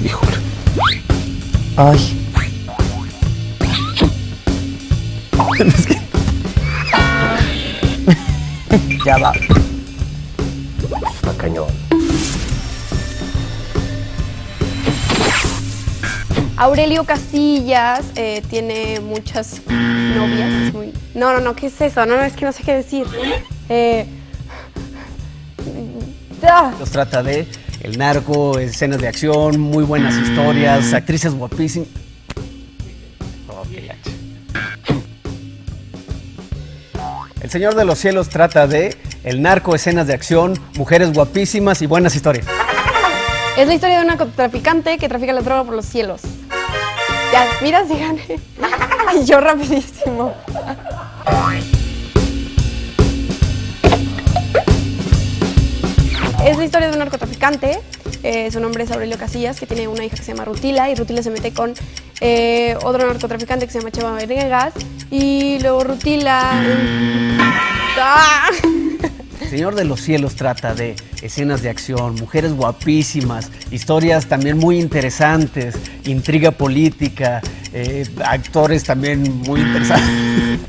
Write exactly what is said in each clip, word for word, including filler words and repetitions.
Híjole. Ay. Es que... Ya va. Está cañón. Aurelio Casillas eh, tiene muchas novias. Es muy... No, no, no, ¿qué es eso? No, no, es que no sé qué decir. Eh... Ah. Nos trata de El Narco, escenas de acción, muy buenas historias, actrices guapísimas. El Señor de los Cielos trata de El Narco, escenas de acción, mujeres guapísimas y buenas historias. Es la historia de un narcotraficante que trafica la droga por los cielos. Ya, mira, si gané. Y yo rapidísimo. Es la historia de un narcotraficante, eh, su nombre es Aurelio Casillas, que tiene una hija que se llama Rutila, y Rutila se mete con eh, otro narcotraficante que se llama Chema Venegas, y luego Rutila... ¡Ah! Señor de los Cielos trata de escenas de acción, mujeres guapísimas, historias también muy interesantes, intriga política, eh, actores también muy interesantes.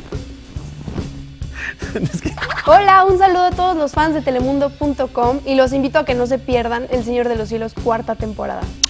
Es que... Hola, un saludo a todos los fans de telemundo punto com y los invito a que no se pierdan El Señor de los Cielos cuarta temporada.